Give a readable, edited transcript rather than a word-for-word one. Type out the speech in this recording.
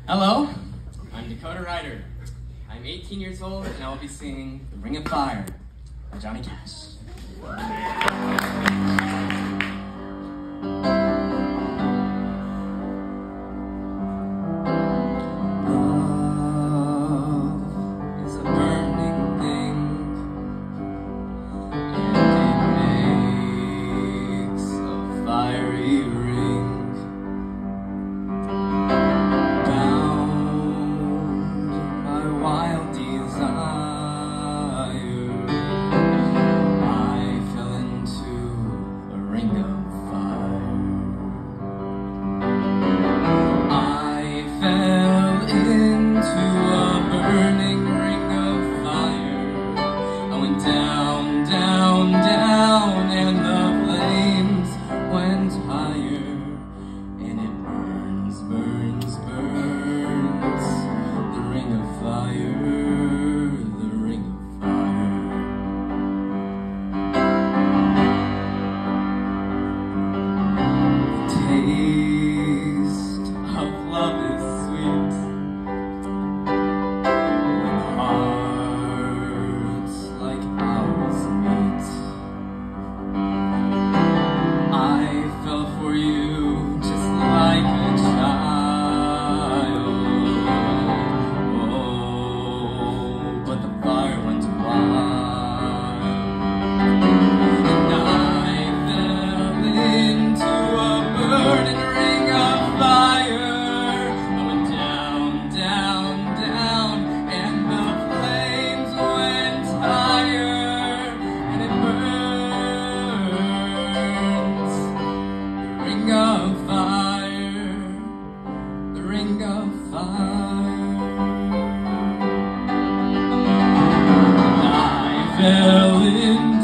Hello, I'm Dakota Ryder. I'm 18 years old and I will be singing The Ring of Fire by Johnny Cash. Down, down, down, and the flames went higher, and it burns, burns, burns, the ring of fire, the ring of fire. The taste of love is sweet when hearts like ours meet. I fell for you just like a child. Oh, but the fire went wild, and I fell into a burning ring of fire. I went down, down, down, and the flames went higher, and it burns. The ring of fire, the ring of fire. I fell in